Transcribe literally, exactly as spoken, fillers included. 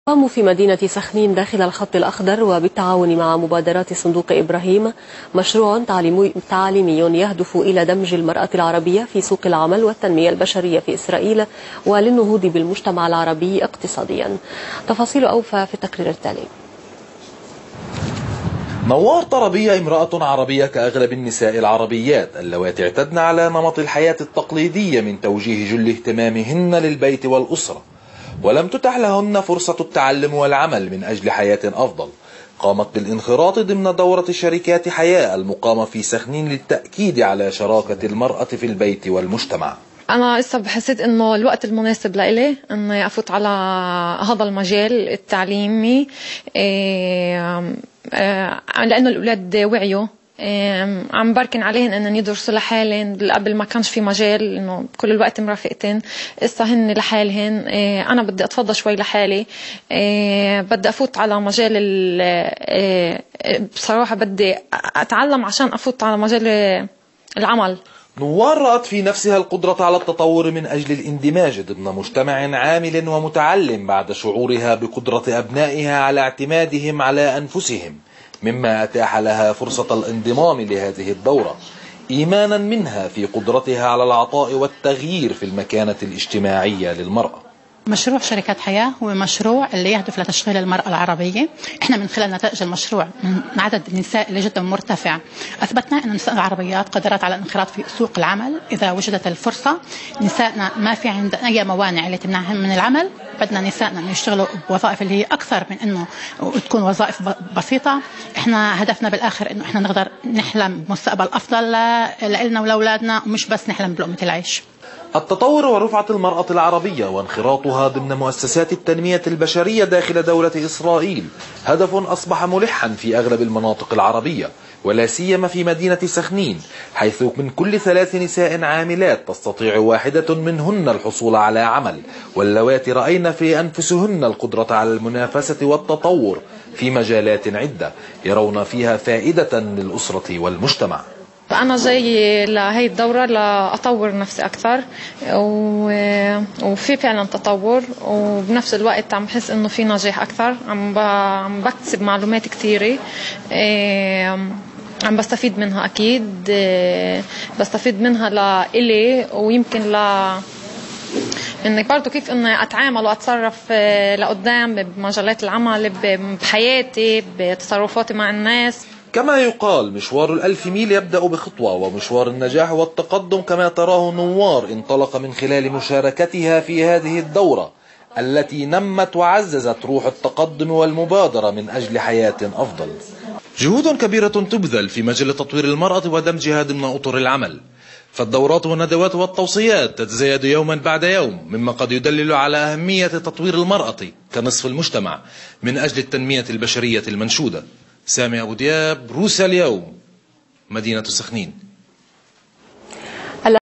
قاموا في مدينة سخنين داخل الخط الأخضر وبالتعاون مع مبادرات صندوق إبراهيم مشروع تعليمي يهدف إلى دمج المرأة العربية في سوق العمل والتنمية البشرية في إسرائيل وللنهوض بالمجتمع العربي اقتصاديا. تفاصيل أوفى في التقرير التالي. نوار طربية امرأة عربية كأغلب النساء العربيات اللواتي اعتدن على نمط الحياة التقليدية من توجيه جل اهتمامهن للبيت والأسرة، ولم تتح لهن فرصة التعلم والعمل من أجل حياة أفضل. قامت بالانخراط ضمن دورة شركات حياة المقامة في سخنين للتأكيد على شراكة المرأة في البيت والمجتمع. أنا لسه حسيت إنه الوقت المناسب لإلي إني أفوت على هذا المجال التعليمي، لأنه الأولاد وعيوا، عم بركن عليهن انن يدرسوا لحالهن. قبل ما كانش في مجال، انه كل الوقت مرافقتن، هسه هن لحالهن. انا بدي اتفضى شوي لحالي، بدي افوت على مجال، بصراحه بدي اتعلم عشان افوت على مجال العمل. نوار رأت في نفسها القدرة على التطور من أجل الاندماج ضمن مجتمع عامل ومتعلم بعد شعورها بقدرة أبنائها على اعتمادهم على أنفسهم، مما أتاح لها فرصة الانضمام لهذه الدورة، إيمانا منها في قدرتها على العطاء والتغيير في المكانة الاجتماعية للمرأة. مشروع شركات حياة هو مشروع اللي يهدف لتشغيل المرأة العربية. احنا من خلال نتائج المشروع من عدد النساء اللي جدا مرتفع اثبتنا ان النساء العربيات قادرات على الانخراط في سوق العمل اذا وجدت الفرصة. نسائنا ما في عندنا اي موانع اللي تمنعهم من العمل. بدنا نسائنا انه يشتغلوا بوظائف اللي هي اكثر من انه تكون وظائف بسيطة. احنا هدفنا بالاخر انه احنا نقدر نحلم بمستقبل افضل لنا ولاولادنا، ومش بس نحلم بلقمة العيش. التطور ورفعة المرأة العربية وانخراطها ضمن مؤسسات التنمية البشرية داخل دولة إسرائيل هدف أصبح ملحا في أغلب المناطق العربية، ولا سيما في مدينة سخنين، حيث من كل ثلاث نساء عاملات تستطيع واحدة منهن الحصول على عمل، واللواتي رأين في أنفسهن القدرة على المنافسة والتطور في مجالات عدة يرون فيها فائدة للأسرة والمجتمع. أنا جاي لهي الدورة لأطور نفسي أكثر، وفي فعلا تطور، وبنفس الوقت عم بحس إنه في نجاح أكثر. عم عم بكتسب معلومات كثيرة، عم بستفيد منها أكيد، بستفيد منها لإلي، ويمكن ل إني برضو كيف إني أتعامل وأتصرف لقدام بمجالات العمل، بحياتي، بتصرفاتي مع الناس. كما يقال مشوار الألف ميل يبدأ بخطوة، ومشوار النجاح والتقدم كما تراه نوار انطلق من خلال مشاركتها في هذه الدورة التي نمت وعززت روح التقدم والمبادرة من أجل حياة أفضل. جهود كبيرة تبذل في مجال تطوير المرأة ودمجها ضمن أطر العمل، فالدورات والندوات والتوصيات تتزايد يوما بعد يوم، مما قد يدلل على أهمية تطوير المرأة كنصف المجتمع من أجل التنمية البشرية المنشودة. سامي أبو دياب، روسيا اليوم، مدينة سخنين.